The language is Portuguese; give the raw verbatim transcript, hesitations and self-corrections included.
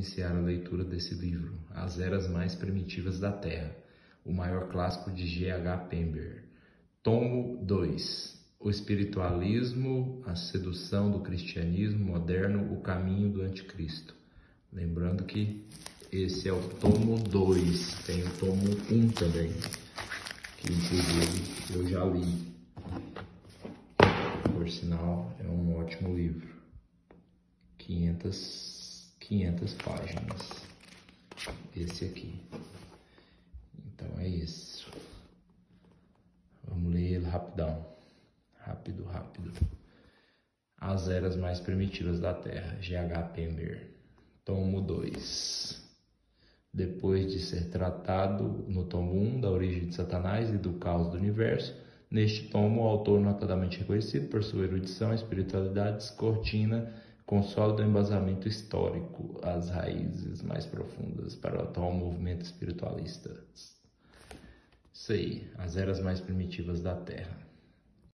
iniciar a leitura desse livro, As Eras Mais Primitivas da Terra, o maior clássico de G H Pember. Tomo dois. O espiritualismo, a sedução do cristianismo moderno, o caminho do anticristo. Lembrando que esse é o tomo dois, tem o tomo um também, que inclusive eu já li. Por sinal, é um ótimo livro. quinhentas, quinhentas páginas. Esse aqui. Então é isso. Vamos ler ele rapidão. Rápido, rápido. As Eras Mais Primitivas da Terra, G H Pember. Tomo dois. Depois de ser tratado no tomo um da origem de Satanás e do caos do universo, neste tomo o autor notadamente reconhecido por sua erudição, espiritualidade, descortina com sólido embasamento histórico as raízes mais profundas para o atual movimento espiritualista. Isso aí, As Eras Mais Primitivas da Terra.